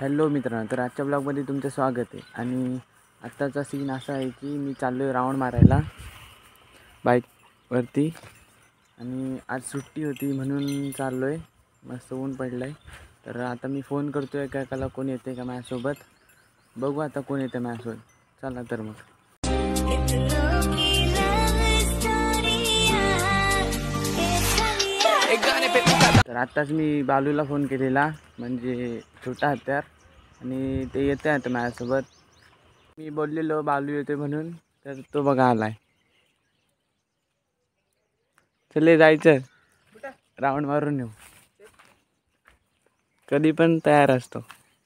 Hello मित्रांनो, तर आजच्या ब्लॉगमध्ये तुमचं स्वागत आहे. आणि आत्ताचा सीन असा आहे की मी चाललो आहे राऊंड मारायला बाईकवरती. आणि आज सुट्टी होती म्हणून चाललो आहे. मस्त ऊन पडलं आहे. तर आता मी फोन करतो आहे एकाला, कोण येते का माझ्यासोबत. बघू आता कोण येते माझ्यासोबत. चला तर मग. तर आत्ताच मी बालूला फोन केलेला, म्हणजे छोटा हत्यार, आणि ते येते आता माझ्यासोबत. मी बोललेलो बालू येते म्हणून, तर तो बघा आलाय. चले जायचं, राऊंड मारून येऊ. कधी पण तयार असतो.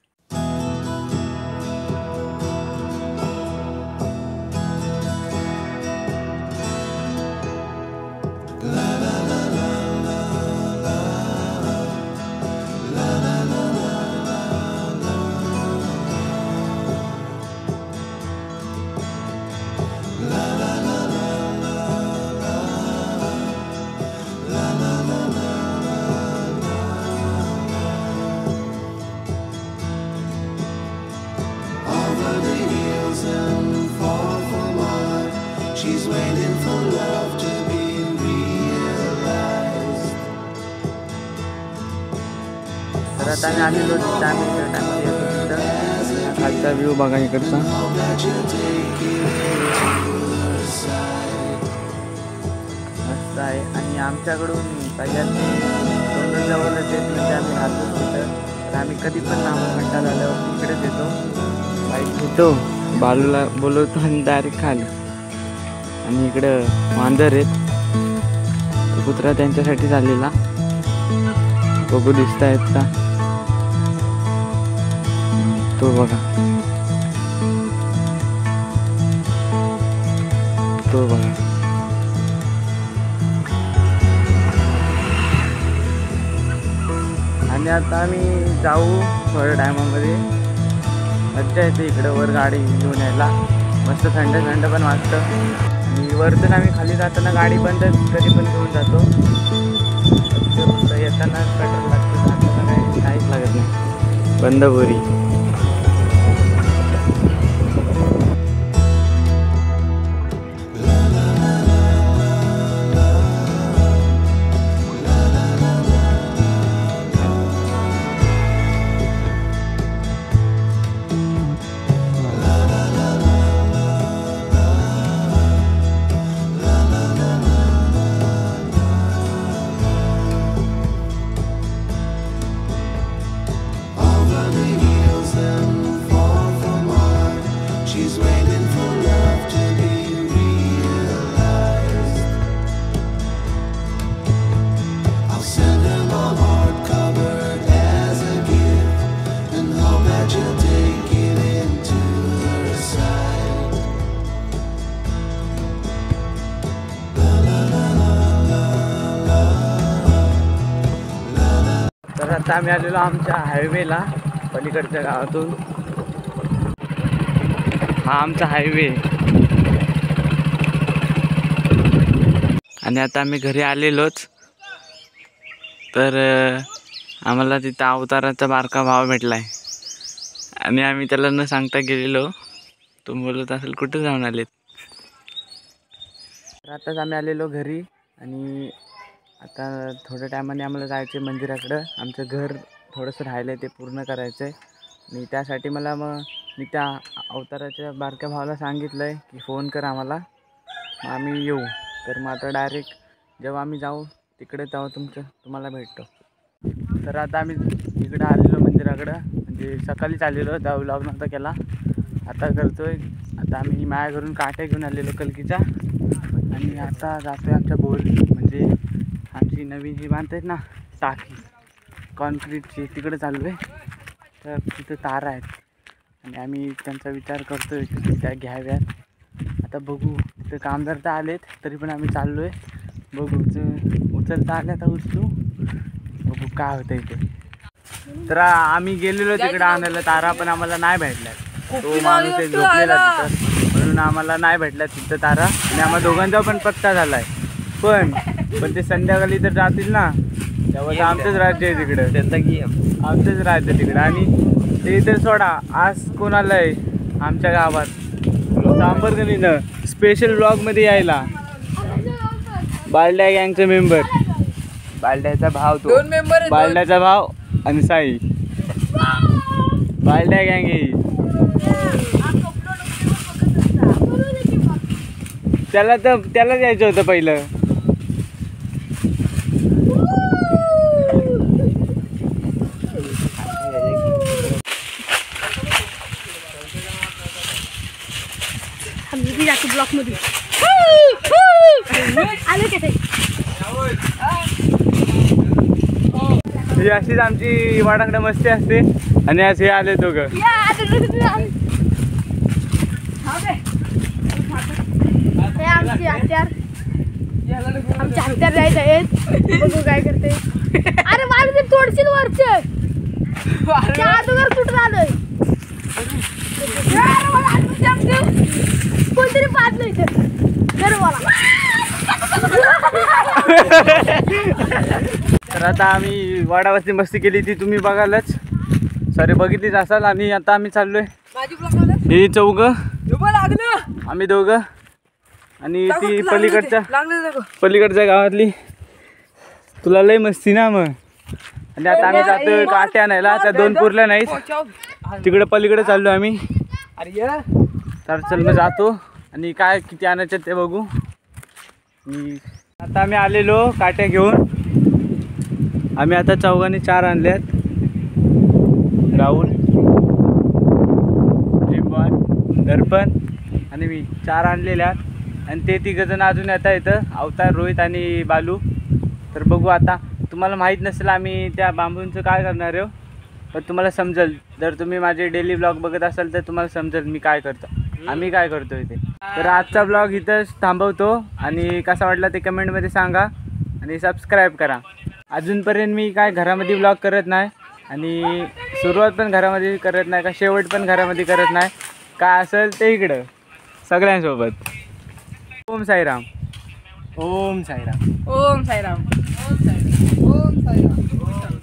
She's waiting for love to be realized. तर आता आम्ही आलेलो टायमामध्ये येतो तिथं. खालचा व्ह्यू बघा इकडचा. मस्त आहे. आणि आमच्याकडून सगळ्यात जवळच येत म्हणजे आम्ही राहतो तिथं. तर आम्ही कधी पण नामखंडा झाल्यावर इकडेच येतो, बाईक घेतो, बालूला बोलवतो आणि डायरेक्ट खाली. आणि इकडं वांदर आहेत, कुत्रा त्यांच्यासाठी झालेला. बघू दिसत आहेत का, तो बघा, तो बघा. आणि आता आम्ही जाऊ थोड्या टायमामध्ये. मज्जा येते इकडं वर गाडी घेऊन यायला. मस्त थंड थंड पण वाटतं. आणि वरतून आम्ही खाली जाताना गाडी बंद कधी पण घेऊन जातो. फक्त येताना पेट्रोल लागतं, जाताना काहीच लागत नाही. बंद बोरी. तर आता आम्ही आलेलो आमच्या हायवेला, पलीकडच्या गावातून. हा आमचा हायवे. आणि आता आम्ही घरी आलेलोच. तर आम्हाला तिथं अवताराचा बारका भाव भेटलाय. आणि आम्ही त्याला न सांगता गेलेलो. तो बोलत असेल कुठं जाऊन आलेत. तर आताच आम्ही आलेलो घरी. आणि आता थोड्या टायमाने आम्हाला जायचं आहे मंदिराकडं. आमचं घर थोडंसं राहिलं आहे, ते पूर्ण करायचं आहे. आणि त्यासाठी मग मी त्या अवताराच्या बारक्या भावाला सांगितलं आहे की फोन कर आम्हाला, मग आम्ही येऊ. तर मग आता डायरेक्ट जेव्हा आम्ही जाऊ तिकडे तेव्हा तुम्हाला भेटतो. तर आता आम्ही इकडं आलेलो मंदिराकडं, म्हणजे सकाळीच आलेलो, त्या व्लॉग नव्हता केला, आता करतो आहे. आता आम्ही माझ्या घरून काट्या घेऊन आलेलो कलकीचा. आणि आता जातो आहे आमच्या बोर, म्हणजे आमची नवीन जी बांधतात ना टाकी कॉन्क्रीटची, तिकडे चाललो आहे. तर तिथं तारा आहेत आणि आम्ही त्यांचा विचार करतो आहे की त्या घ्याव्यात. आता बघू, तिथं कामदार तर आलेत, तरी पण आम्ही चाललो आहे. बघू, उचलता आल्या तर उचलू, बघू काय होतं इथे. तर आम्ही गेलेलो तिकडे आणायला तारा, पण आम्हाला नाही भेटल्या. तो माणूस एक झोपलेला तिथं, म्हणून आम्हाला नाही भेटला तिथं तारा. आणि आम्हाला दोघांचा पण पत्ता झाला आहे. पण ते संध्याकाळी तर जातील ना, तेव्हा आमचंच राज्य आहे तिकडं, आमचंच राज्य तिकडं. आणि ते इथे सोडा. आज कोण आलंय आमच्या गावात सांबरगणीनं स्पेशल ब्लॉगमध्ये यायला? बालड्या गँगचे मेंबर, बालड्याचा भाव तो, 2 मेंबर आहेत, बालड्याचा भाव आणि साई. बालड्या गँग आहे. त्याला जायचं होतं पहिलं. ब्लॉक मध्ये आले का ते? ही अशीच आमची वाडाकडे मस्ती असते. आणि आज हे आले दोघं. आमचे हत्यार जायचं आहेत. बघू काय करते. अरे मला ते तोडशील वरचे अगोदर कुठं आलोय. कोणतरी पाहत इथे मला. तर आता आम्ही वाडावरती मस्ती केली ती तुम्ही बघालच, सॉरी बघितलीच असाल. आणि आता आम्ही चाललोय. ही चौघं, आम्ही दोघं आणि ती पलीकडच्या गावातली. तुला लय मस्ती ना मग. आणि आता आम्ही जातोय काटे आणायला. त्या 2 पुरल्या नाहीत, तिकडे पलीकडे चाललो आम्ही. तर चल मग जातो आणि काय किती आणायचं ते बघू. आता आम्ही आलेलो काट्या घेऊन. आम्ही आता चौघांनी 4 आणल्यात. राहुल, जिम्बॉन, दर्पण आणि मी 4 आणलेल्यात. आणि ते 3 जण अजून येता येतं, अवतार, रोहित आणि बालू. तर बघू आता. तुम्हाला माहीत नसेल आम्ही त्या बांबूंचं काय करणार आहे, पण तुम्हाला समजेल. जर तुम्ही माझे डेली ब्लॉग बघत असाल तर तुम्हाला समजेल मी काय करतो, आम्ही काय करतो इथे. तर आजचा ब्लॉग इथंच थांबवतो. आणि कसा वाटला ते कमेंटमध्ये सांगा आणि सबस्क्राईब करा. अजूनपर्यंत मी काय घरामध्ये ब्लॉग करत नाही आणि सुरुवात पण घरामध्ये करत नाही, का शेवट पण घरामध्ये करत नाही. काय असेल ते इकडं सगळ्यांसोबत. ओम साईराम. ओम साईराम. ओम साईराम. ओम साईराम. ओम साईराम.